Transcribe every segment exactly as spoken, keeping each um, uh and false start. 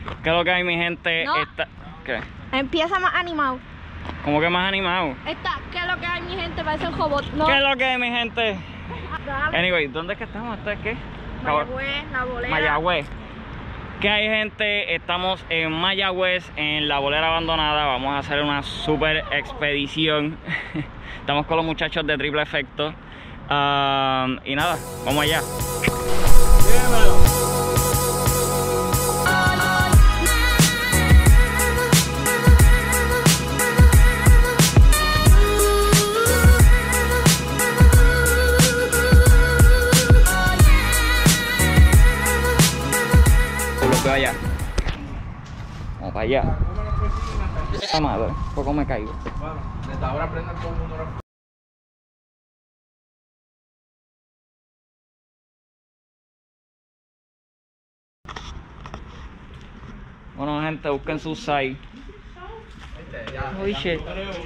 ¿Qué es lo que hay, mi gente? No. Esta... ¿Qué? Empieza más animado. ¿Cómo que más animado? Esta, ¿qué es lo que hay, mi gente? Parece un robot. No. ¿Qué es lo que hay, mi gente? Dale. Anyway, ¿dónde es que estamos? ¿Esto es qué? Mayagüez, La Bolera. Mayagüez. ¿Qué hay, gente? Estamos en Mayagüez, en La Bolera abandonada. Vamos a hacer una super expedición. Estamos con los muchachos de Triple Efecto. Um, y nada, vamos allá. Allá. Vamos para allá. Ah, madre, poco me caigo. Bueno, desde ahora aprendan todo el mundo. Bueno, gente, busquen su site. Holy shit.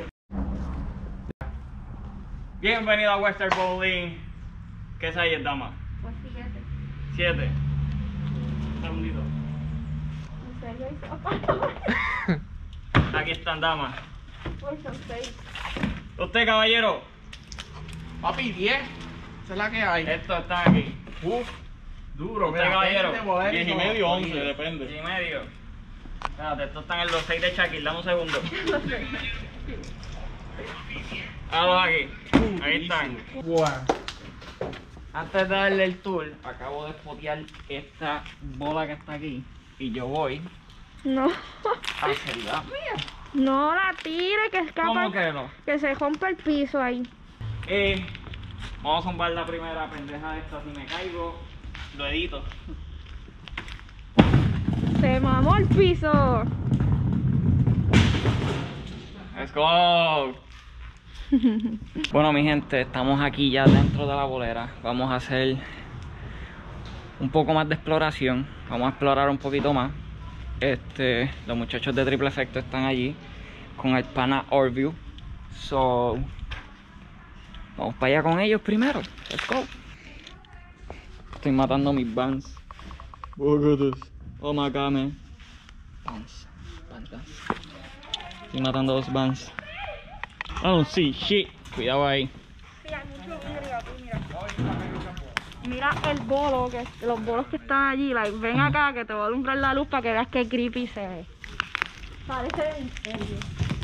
Bienvenido a Western Bowling. ¿Qué size es, dama? Pues siete. Siete. Un segundito. Aquí están, damas. Pues son seis. Usted, caballero. Papi, diez. Esa es la que hay. Estos están aquí. Uf, duro. Usted, caballero. diez y medio, once, depende. diez y medio. Espérate, estos están en los seis de Shaquille. Dame un segundo. Hágalos aquí. Ahí están. Wow. Antes de darle el tour, acabo de spotear esta bola que está aquí. Y yo voy No. a seriedad. No la tire, que escapa. ¿Cómo que no? Que se rompe el piso ahí. Eh, vamos a zumbar la primera pendeja de esta. Si me caigo, lo edito. Se mamó el piso. Let's go. Bueno, mi gente, estamos aquí ya dentro de la bolera. Vamos a hacer un poco más de exploración. Vamos a explorar un poquito más. Este, los muchachos de Triple Efecto están allí con el pana Orview. So, vamos para allá con ellos primero. Let's go. Estoy matando mis vans. Oh my god, man. Vans, vans, vans. Estoy matando los vans. I don't see shit. Cuidado ahí. Sí, hay mucho vidrio aquí, mira. Mira el bolo, que los bolos que están allí. Like, ven acá que te voy a alumbrar la luz para que veas qué creepy se ve. Parece de misterio.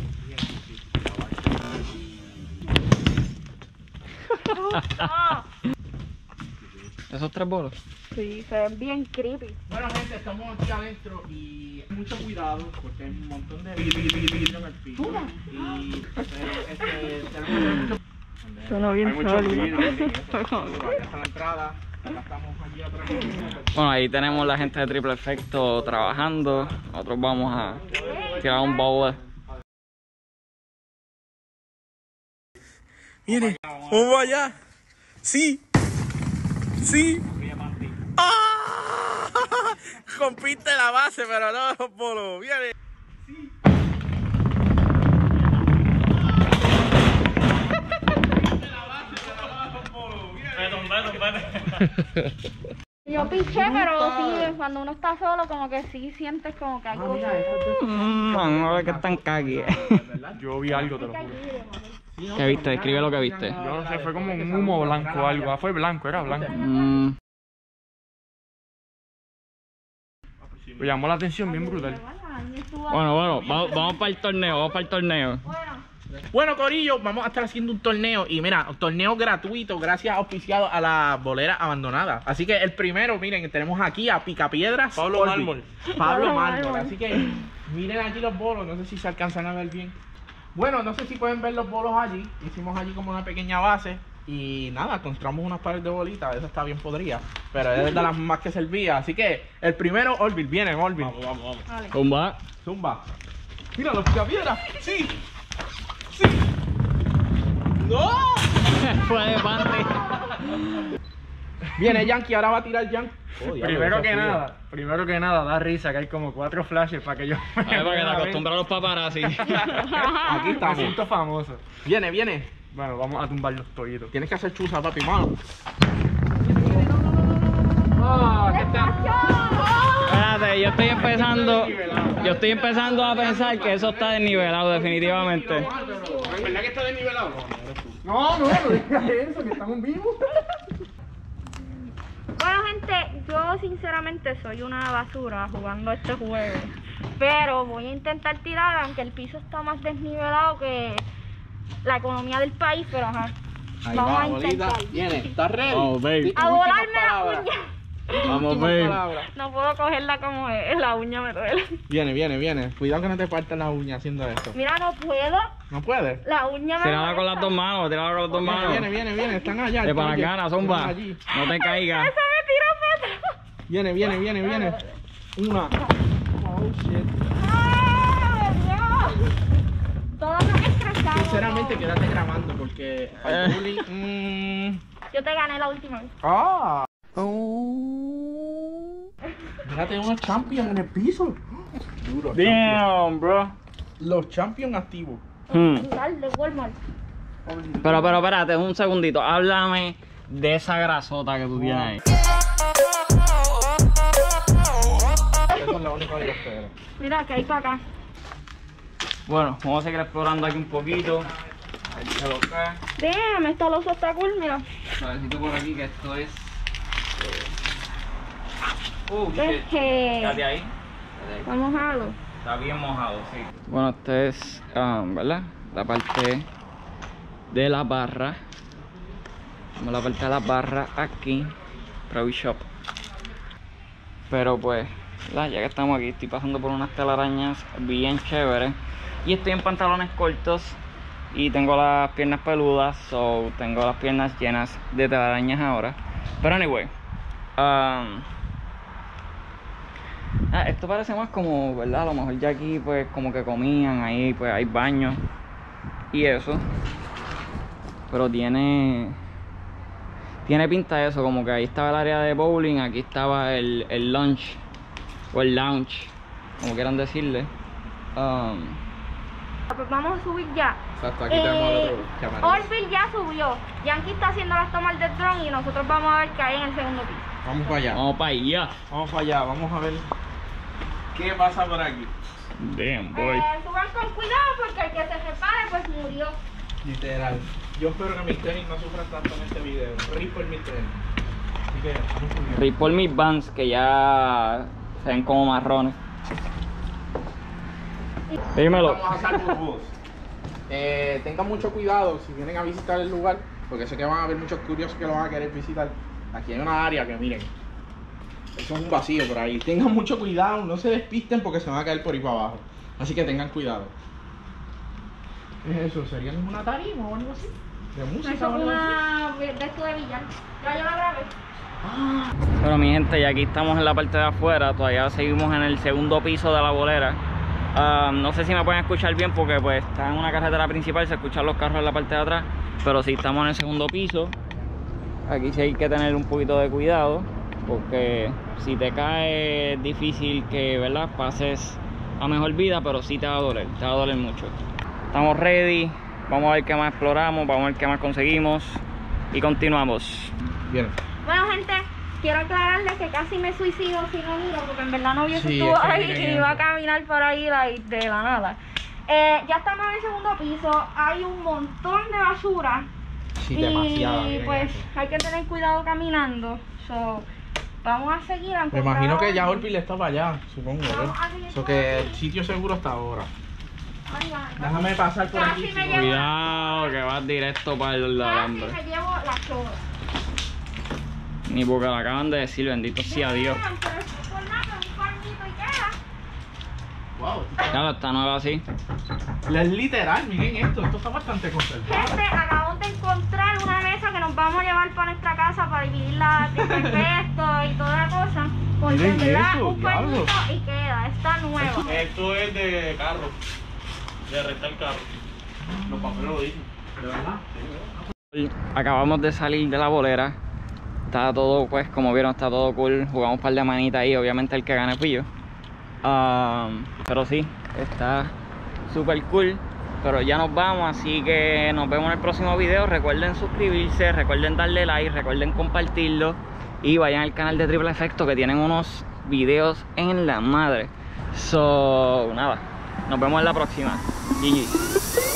¿Esos tres bolos? Sí, se ven bien creepy. Bueno, gente, estamos aquí adentro y mucho cuidado porque hay un montón de vidrio en el piso. Y este, tenemos mucho. Suena bien sólido. Allá está la entrada. Acá estamos allí atrás. Bueno, ahí tenemos la gente de Triple Efecto trabajando. Nosotros vamos a tirar un bowl. Viene, vamos allá. Sí, sí. ¡Ah! Rompiste la base, pero no los bolos. Viene. Sí. Yo piché, pero sí, cuando uno está solo, como que sí sientes como que hay cosas. Mmm, a ver que están cagui. Yo vi algo, te lo juro. ¿Qué viste? Describe lo que viste. Yo no sé, fue como un humo blanco o algo. Ah, fue blanco, era blanco. Mm. Me llamó la atención bien brutal. Bueno, bueno, vamos, vamos para el torneo, vamos para el torneo. Bueno, corillo, vamos a estar haciendo un torneo. Y mira, un torneo gratuito, gracias auspiciado a la bolera abandonada. Así que el primero, miren, tenemos aquí a Picapiedras Pablo Orbi. Mármol. Pablo Mármol. Así que miren aquí los bolos, no sé si se alcanzan a ver bien. Bueno, no sé si pueden ver los bolos allí. Hicimos allí como una pequeña base. Y nada, construimos unas paredes de bolitas. Esa está bien podrida, pero es de las más que servía. Así que el primero, Orville, viene Orville. Vamos, vamos, vamos. Zumba. Zumba. Mira, los Picapiedras. Sí. Sí. ¡No! Fue de parte. Viene Yankee, ahora va a tirar Yankee. Oh, diablo, Primero eso que fue nada, primero que nada, da risa que hay como cuatro flashes para que yo me A ver, para que te acostumbres a los paparazzi. Aquí Me estamos. siento famoso. Viene, viene. Bueno, vamos a tumbar los tollitos. Tienes que hacer chuza, papi, mano. Ah, ¿qué tal? Espérate, gente, yo estoy empezando, yo estoy empezando a pensar que eso está desnivelado definitivamente. ¿Verdad que está desnivelado? No, no, no digas eso, que estamos vivos. Bueno, gente, yo sinceramente soy una basura jugando este juego. Pero voy a intentar tirar, aunque el piso está más desnivelado que la economía del país, pero ajá. Ahí Vamos va, a intentar. bolita. Viene, ¿estás ready? Oh, babe. Di tus A últimas volarme la palabras. uña. Vamos, Últimas babe. palabras. No puedo cogerla como es, la uña me duele. Viene, viene, viene. Cuidado que no te partan las uñas haciendo esto. Mira, no puedo. ¿No puedes? La uña me Tírala con molesta. las dos manos, tírala con las dos Viene, manos. viene, viene, viene. Están allá. De están allí. palangana, zumba. Están allí. No te caigas. Eso me tiró para atrás. Viene, viene, viene, viene. Una. Oh, shit. ¡Ay, Dios! Todo me estresado. Sinceramente, quédate grabando porque Eh. al bullying. mm, Yo te gané la última vez. Ah. Fíjate unos champions en el piso. Duro. champions. Damn, bro. Los champions activos. Hmm. Dale, Walmart. Pero, pero, espérate, un segundito. Háblame de esa grasota que tú tienes ahí. Eso es lo único que yo espero. Mira, que hay para acá. Bueno, vamos a seguir explorando aquí un poquito. A ver qué lo cae. Déjame, esta losa está cool, mira. Suavecito por aquí que esto es. Uh, shit. Deje. Quédate ahí. Quédate ahí. Vamos a lo. Está bien mojado, sí. Bueno, esta es, um, ¿verdad? La parte de la barra. Como la parte de la barra aquí. Pro Shop. Pero pues, ¿verdad? Ya que estamos aquí, estoy pasando por unas telarañas bien chéveres. Y estoy en pantalones cortos. Y tengo las piernas peludas. So, tengo las piernas llenas de telarañas ahora. Pero anyway. Um, Ah, esto parece más como, ¿verdad? A lo mejor ya aquí pues como que comían, ahí pues hay baños y eso. Pero tiene tiene pinta de eso, como que ahí estaba el área de bowling, aquí estaba el, el lunch o el lounge, como quieran decirle. Um, Pues vamos a subir ya. Exacto, aquí tenemos al otro camarero. Orville ya subió. Yankee está haciendo las tomas del dron y nosotros vamos a ver qué hay en el segundo piso. Vamos para allá. vamos para allá. Vamos para allá. Vamos a ver qué pasa por aquí. Damn, boy. Eh, suban con cuidado porque el que se repare pues murió. Literal. Yo espero que mis tenis no sufran tanto en este video. Rip por mis tenis. Así que vamos subiendo. Rip por mis Vans que ya se ven como marrones. Dímelo. Vamos a salvo todos. Eh, tengan mucho cuidado si vienen a visitar el lugar, porque sé que van a haber muchos curiosos que lo van a querer visitar. Aquí hay una área que miren, eso es un vacío por ahí. Tengan mucho cuidado, no se despisten porque se van a caer por ahí para abajo. Así que tengan cuidado. ¿Qué es eso? ¿Sería una tarima o algo así? ¿De música Eso o es algo así? una de esto de billar. Ya yo la grabé. Bueno, mi gente, ya aquí estamos en la parte de afuera. Todavía seguimos en el segundo piso de la bolera. Uh, no sé si me pueden escuchar bien porque pues está en una carretera principal, se escuchan los carros en la parte de atrás. Pero sí estamos en el segundo piso. Aquí sí hay que tener un poquito de cuidado, porque si te cae es difícil que, ¿verdad?, pases a mejor vida, pero sí te va a doler, te va a doler mucho. Estamos ready, vamos a ver qué más exploramos, vamos a ver qué más conseguimos y continuamos. Bien. Bueno, gente, quiero aclararles que casi me suicido si no miro, porque en verdad no vio Sí, si estuvo es que ahí miren y eso. iba a caminar por ahí like, de la nada. Eh, ya estamos en el segundo piso, hay un montón de basura. Sí, demasiado. Y miren pues eso. hay que tener cuidado caminando. So, vamos a seguir. a Me imagino encontrar- que ya Orville está para allá, supongo, Vamos a ¿eh? seguir Eso por que aquí. el sitio seguro hasta ahora. Ay, ay, ay. Déjame pasar por Casi aquí. me si llevo- no- Cuidado que vas directo para el Casi alambre. me llevo la soda. Ni porque lo acaban de decir, bendito sea Dios. Vean, pero esto es por nada, un palmito y queda. Wow. Claro, está nueva así. Es literal, miren esto, esto está bastante conservado. Gente, acabamos de encontrar una mesa que nos vamos a llevar para nuestra casa para dividirla de perfecto y toda la cosa. Porque Miren en verdad eso, un diablo. palmito y queda, está nuevo. Esto es de carro. De rentar carro. Los papeles lo dicen. ¿De verdad? Acabamos de salir de la bolera. Está todo, pues, como vieron, está todo cool. Jugamos un par de manitas ahí. Obviamente el que gane fui yo. Um, pero sí, está súper cool. Pero ya nos vamos, así que nos vemos en el próximo video. Recuerden suscribirse, recuerden darle like, recuerden compartirlo. Y vayan al canal de Triple Efecto, que tienen unos videos en la madre. So, nada, nos vemos en la próxima. G G.